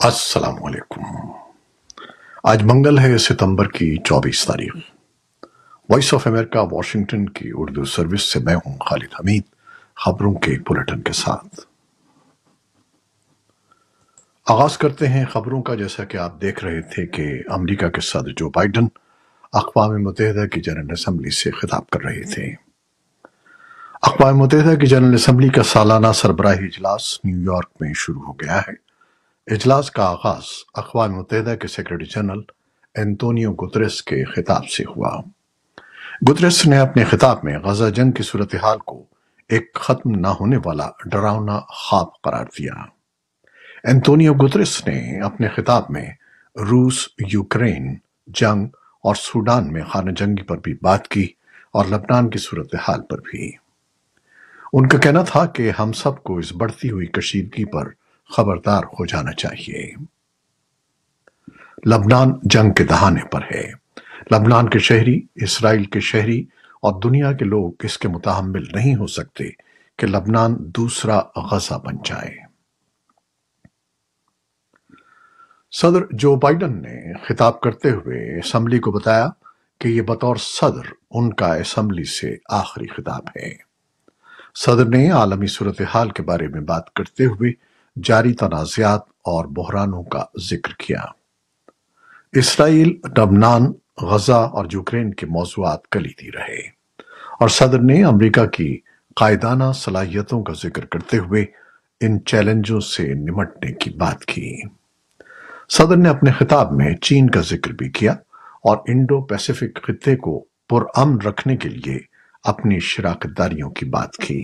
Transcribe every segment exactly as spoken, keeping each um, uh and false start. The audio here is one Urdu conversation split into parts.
السلام علیکم۔ آج منگل ہے، ستمبر کی چوبیس تاریخ۔ وائس آف امریکہ واشنگٹن کی اردو سروس سے میں ہوں خالد حمید، خبروں کے ایک بلیٹن کے ساتھ آغاز کرتے ہیں خبروں کا۔ جیسا کہ آپ دیکھ رہے تھے کہ امریکہ کے صدر جو بائیڈن اقوام متحدہ کی جنرل اسمبلی سے خطاب کر رہے تھے۔ اقوام متحدہ کی جنرل اسمبلی کا سالانہ سربراہی اجلاس نیو یارک میں شروع ہو گیا ہے۔ اجلاس کا آغاز اقوام متحدہ کے سیکرٹری جنرل انتونیو گتریس کے خطاب سے ہوا۔ گتریس نے اپنے خطاب میں غزہ جنگ کی صورتحال کو ایک ختم نہ ہونے والا ڈراؤنا خواب قرار دیا۔ انتونیو گتریس نے اپنے خطاب میں روس یوکرین جنگ اور سوڈان میں خانہ جنگی پر بھی بات کی اور لبنان کی صورتحال پر بھی۔ ان کا کہنا تھا کہ ہم سب کو اس بڑھتی ہوئی کشیدگی پر خبردار ہو جانا چاہیے۔ لبنان جنگ کے دہانے پر ہے۔ لبنان کے شہری، اسرائیل کے شہری اور دنیا کے لوگ اس کے متحمل نہیں ہو سکتے کہ لبنان دوسرا غزہ بن جائے۔ صدر جو بائیڈن نے خطاب کرتے ہوئے اسمبلی کو بتایا کہ یہ بطور صدر ان کا اسمبلی سے آخری خطاب ہے۔ صدر نے عالمی صورتحال کے بارے میں بات کرتے ہوئے جاری تنازعات اور بحرانوں کا ذکر کیا۔ اسرائیل، لبنان، غزہ اور یوکرین کے موضوعات کلیدی رہے اور صدر نے امریکہ کی قائدانہ صلاحیتوں کا ذکر کرتے ہوئے ان چیلنجوں سے نمٹنے کی بات کی۔ صدر نے اپنے خطاب میں چین کا ذکر بھی کیا اور انڈو پیسیفک خطے کو پرامن رکھنے کے لیے اپنی شراکت داریوں کی بات کی۔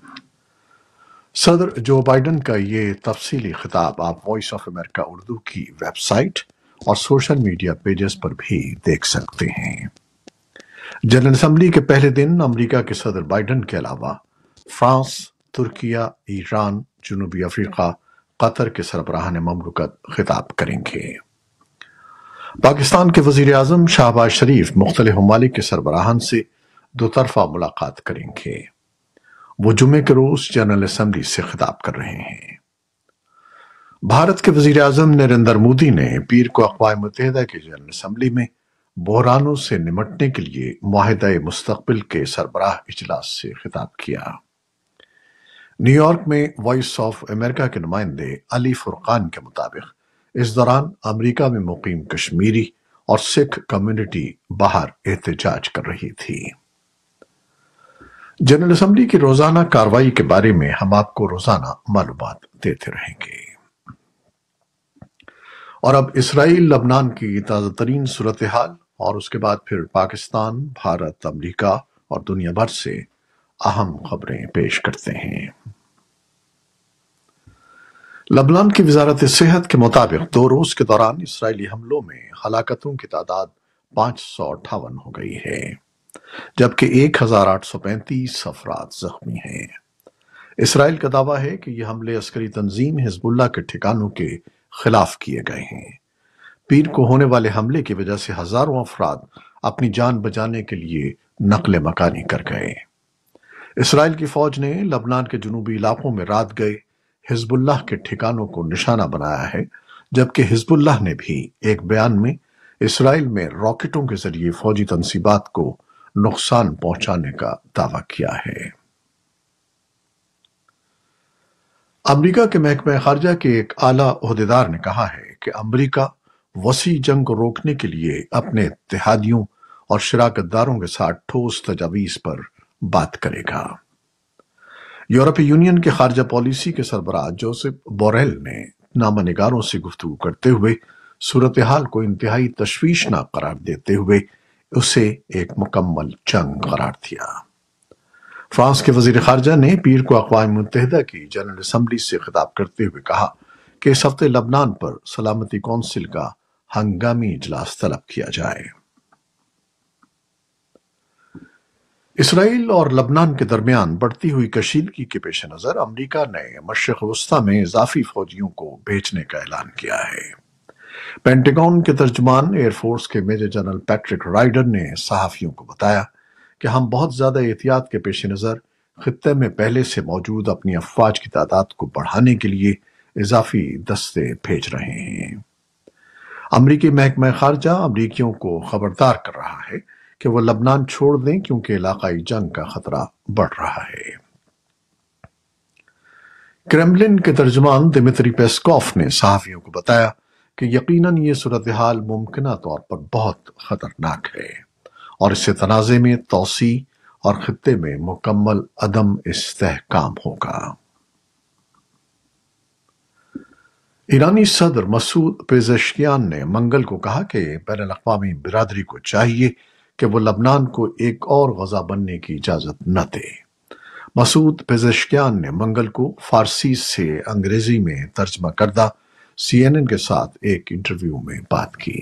صدر جو بائیڈن کا یہ تفصیلی خطاب آپ وائس آف امریکہ اردو کی ویب سائٹ اور سوشل میڈیا پیجز پر بھی دیکھ سکتے ہیں۔ جنرل اسمبلی کے پہلے دن امریکہ کے صدر بائیڈن کے علاوہ فرانس، ترکیہ، ایران، جنوبی افریقہ، قطر کے سربراہان مملکت خطاب کریں گے۔ پاکستان کے وزیر اعظم شہباز شریف مختلف ممالک کے سربراہان سے دو طرفہ ملاقات کریں گے۔ وہ جمعے کے روز جنرل اسمبلی سے خطاب کر رہے ہیں۔ بھارت کے وزیر اعظم نریندر مودی نے پیر کو اقوام متحدہ کی جنرل اسمبلی میں بحرانوں سے نمٹنے کے لیے معاہدہ مستقبل کے سربراہ اجلاس سے خطاب کیا۔ نیو یارک میں وائس آف امریکہ کے نمائندے علی فرقان کے مطابق اس دوران امریکہ میں مقیم کشمیری اور سکھ کمیونٹی باہر احتجاج کر رہی تھی۔ جنرل اسمبلی کی روزانہ کارروائی کے بارے میں ہم آپ کو روزانہ معلومات دیتے رہیں گے۔ اور اب اسرائیل لبنان کی تازہ ترین صورتحال اور اس کے بعد پھر پاکستان، بھارت، امریکہ اور دنیا بھر سے اہم خبریں پیش کرتے ہیں۔ لبنان کی وزارت صحت کے مطابق دو روز کے دوران اسرائیلی حملوں میں ہلاکتوں کی تعداد پانچ سو اٹھاون ہو گئی ہے، جبکہ ایک ہزار آٹھ سو پینتیس افراد زخمی ہیں۔ اسرائیل کا دعویٰ ہے کہ یہ حملے عسکری تنظیم حزب اللہ کے ٹھکانوں کے خلاف کیے گئے ہیں۔ پیر کو ہونے والے حملے کی وجہ سے ہزاروں افراد اپنی جان بچانے کے لیے نقل مکانی کر گئے۔ اسرائیل کی فوج نے لبنان کے جنوبی علاقوں میں رات گئے حزب اللہ کے ٹھکانوں کو نشانہ بنایا ہے، جبکہ حزب اللہ نے بھی ایک بیان میں اسرائیل میں راکٹوں کے ذریعے فوجی تنصیبات کو نقصان پہنچانے کا دعویٰ کیا ہے۔ امریکہ کے محکمہ خارجہ کے ایک اعلیٰ عہدیدار نے کہا ہے کہ امریکہ وسیع جنگ کو روکنے کے لیے اپنے اتحادیوں اور شراکت داروں کے ساتھ ٹھوس تجاویز پر بات کرے گا۔ یورپی یونین کے خارجہ پالیسی کے سربراہ جوزف بوریل نے نامہ نگاروں سے گفتگو کرتے ہوئے صورتحال کو انتہائی تشویشناک قرار دیتے ہوئے اسے ایک مکمل جنگ قرار دیا۔ فرانس کے وزیر خارجہ نے پیر کو اقوام متحدہ کی جنرل اسمبلی سے خطاب کرتے ہوئے کہا کہ اس ہفتے لبنان پر سلامتی کونسل کا ہنگامی اجلاس طلب کیا جائے۔ اسرائیل اور لبنان کے درمیان بڑھتی ہوئی کشیدگی کے پیش نظر امریکہ نے مشرق وسطیٰ میں اضافی فوجیوں کو بھیجنے کا اعلان کیا ہے۔ پینٹاگون کے ترجمان ایئر فورس کے میجر جنرل پیٹرک رائڈر نے صحافیوں کو بتایا کہ ہم بہت زیادہ احتیاط کے پیش نظر خطے میں پہلے سے موجود اپنی افواج کی تعداد کو بڑھانے کے لیے اضافی دستے بھیج رہے ہیں۔ امریکی محکمہ خارجہ امریکیوں کو خبردار کر رہا ہے کہ وہ لبنان چھوڑ دیں کیونکہ علاقائی جنگ کا خطرہ بڑھ رہا ہے۔ کرملن کے ترجمان دمتری پیسکوف نے صحافیوں کو بتایا کہ یقیناً یہ صورتحال ممکنہ طور پر بہت خطرناک ہے اور اس سے تنازع میں توسیع اور خطے میں مکمل عدم استحکام ہوگا۔ ایرانی صدر مسعود پیزشکیان نے منگل کو کہا کہ بین الاقوامی برادری کو چاہیے کہ وہ لبنان کو ایک اور غزہ بننے کی اجازت نہ دے۔ مسعود پیزشکیان نے منگل کو فارسی سے انگریزی میں ترجمہ کردہ سی این این کے ساتھ ایک انٹرویو میں بات کی۔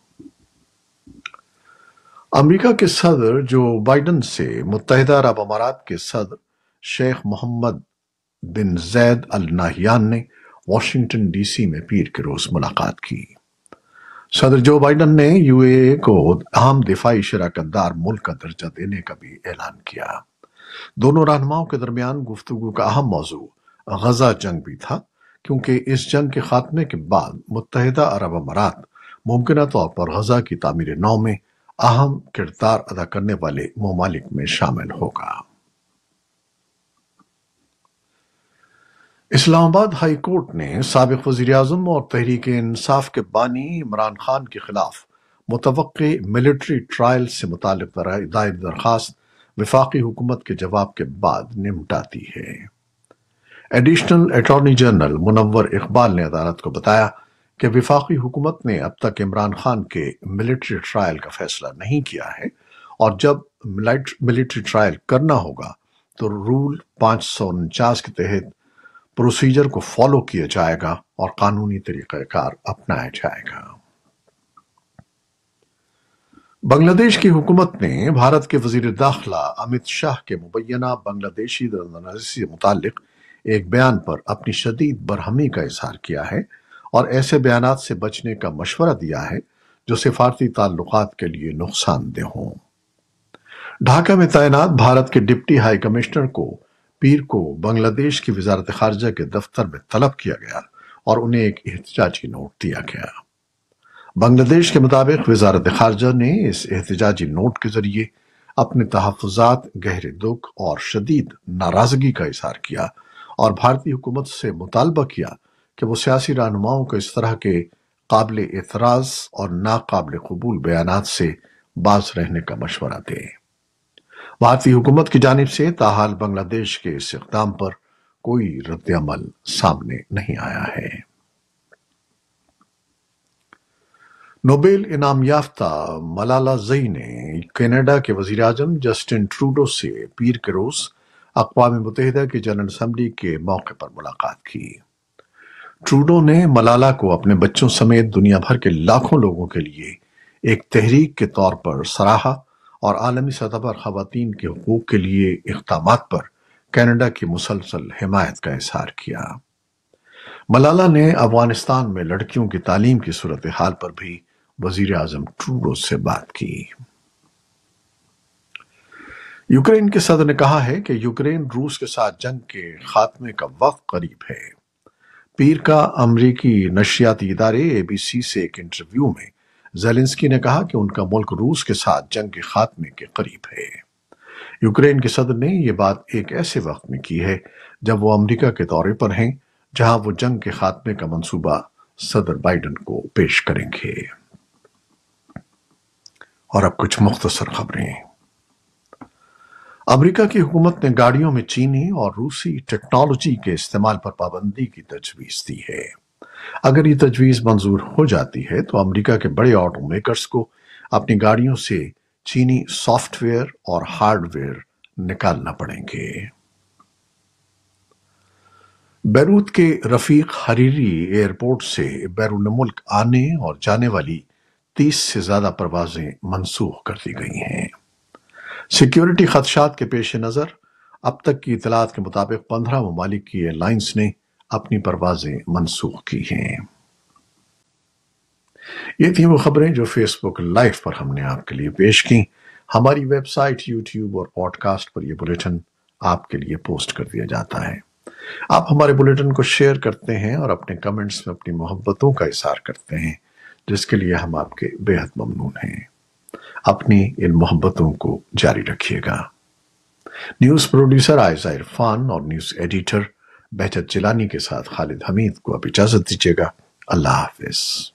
امریکہ کے صدر جو بائیڈن سے متحدہ عرب امارات کے صدر شیخ محمد بن زید ال نہیان نے واشنگٹن ڈی سی میں پیر کے روز ملاقات کی۔ صدر جو بائیڈن نے یو اے ای کو اہم دفاعی شراکت دار ملک کا درجہ دینے کا بھی اعلان کیا۔ دونوں رہنماؤں کے درمیان گفتگو کا اہم موضوع غزہ جنگ بھی تھا، کیونکہ اس جنگ کے خاتمے کے بعد متحدہ عرب امارات ممکنہ طور پر غزہ کی تعمیر نو میں اہم کردار ادا کرنے والے ممالک میں شامل ہوگا۔ اسلام آباد ہائی کورٹ نے سابق وزیر اعظم اور تحریک انصاف کے بانی عمران خان کے خلاف متوقع ملٹری ٹرائل سے متعلق دائر درخواست وفاقی حکومت کے جواب کے بعد نمٹا دی ہے۔ Additional attorney general Munawar Iqbal نے عدالت کو بتایا کہ وفاقی حکومت نے اب تک عمران خان کے ملٹری ٹرائل کا فیصلہ نہیں کیا ہے، اور جب ملٹری ٹرائل کرنا ہوگا تو رول پانچ سو انچاس کے تحت پروسیجر کو فالو کیا جائے گا اور قانونی طریقہ کار اپنایا جائے گا۔ بنگلہ دیش کی حکومت نے بھارت کے وزیر داخلہ امت شاہ کے مبینہ بنگلہ دیشی دراندازی سے متعلق ایک بیان پر اپنی شدید برہمی کا اظہار کیا ہے اور ایسے بیانات سے بچنے کا مشورہ دیا ہے جو سفارتی تعلقات کے لیے نقصان دہ ہوں۔ ڈھاکہ میں تعینات بھارت کے ڈپٹی ہائی کمشنر کو پیر کو بنگلہ دیش کی وزارت خارجہ کے دفتر میں طلب کیا گیا اور انہیں ایک احتجاجی نوٹ دیا گیا۔ بنگلہ دیش کے مطابق وزارت خارجہ نے اس احتجاجی نوٹ کے ذریعے اپنے تحفظات، گہرے دکھ اور شدید ناراضگی کا اظہار کیا اور بھارتی حکومت سے مطالبہ کیا کہ وہ سیاسی رہنماؤں کو اس طرح کے قابل اعتراض اور ناقابل قبول بیانات سے باز رہنے کا مشورہ دے۔ بھارتی حکومت کی جانب سے تاحال بنگلہ دیش کے اس اقدام پر کوئی رد عمل سامنے نہیں آیا ہے۔ نوبل انعام یافتہ ملالہ زئی نے کینیڈا کے وزیر اعظم جسٹن ٹروڈو سے پیر کے روز اقوام متحدہ کی جنرل اسمبلی کے موقع پر ملاقات کی۔ ٹروڈو نے ملالہ کو اپنے بچوں سمیت دنیا بھر کے لاکھوں لوگوں کے لیے ایک تحریک کے طور پر سراہا اور عالمی سطح پر خواتین کے حقوق کے لیے اقدامات پر کینیڈا کی مسلسل حمایت کا اظہار کیا۔ ملالہ نے افغانستان میں لڑکیوں کی تعلیم کی صورتحال پر بھی وزیر اعظم ٹروڈو سے بات کی۔ یوکرین کے صدر نے کہا ہے کہ یوکرین روس کے ساتھ جنگ کے خاتمے کا وقت قریب ہے۔ پیر کا امریکی نشریاتی ادارے اے بی سی سے ایک انٹرویو میں زیلنسکی نے کہا کہ ان کا ملک روس کے ساتھ جنگ کے خاتمے کے قریب ہے۔ یوکرین کے صدر نے یہ بات ایک ایسے وقت میں کی ہے جب وہ امریکہ کے دورے پر ہیں، جہاں وہ جنگ کے خاتمے کا منصوبہ صدر بائیڈن کو پیش کریں گے۔ اور اب کچھ مختصر خبریں۔ امریکہ کی حکومت نے گاڑیوں میں چینی اور روسی ٹیکنالوجی کے استعمال پر پابندی کی تجویز دی ہے۔ اگر یہ تجویز منظور ہو جاتی ہے تو امریکہ کے بڑے آٹو میکرز کو اپنی گاڑیوں سے چینی سافٹ ویئر اور ہارڈ ویئر نکالنا پڑیں گے۔ بیروت کے رفیق حریری ایئرپورٹ سے بیرون ملک آنے اور جانے والی تیس سے زیادہ پروازیں منسوخ کر دی گئی ہیں۔ سیکیورٹی خدشات کے پیش نظر اب تک کی اطلاعات کے مطابق پندرہ ممالک کی ایئر لائنز نے اپنی پروازیں منسوخ کی ہیں۔ یہ تھیں وہ خبریں جو فیس بک لائیو پر ہم نے آپ کے لیے پیش کی۔ ہماری ویب سائٹ، یوٹیوب اور پوڈ کاسٹ پر یہ بلیٹن آپ کے لیے پوسٹ کر دیا جاتا ہے۔ آپ ہمارے بلیٹن کو شیئر کرتے ہیں اور اپنے کمنٹس میں اپنی محبتوں کا اظہار کرتے ہیں، جس کے لیے ہم آپ کے بے حد ممنون ہیں۔ اپنی ان محبتوں کو جاری رکھیے گا۔ نیوز پروڈیوسر عائزہ عرفان اور نیوز ایڈیٹر بہجت جیلانی کے ساتھ خالد حمید کو اب اجازت دیجیے گا۔ اللہ حافظ۔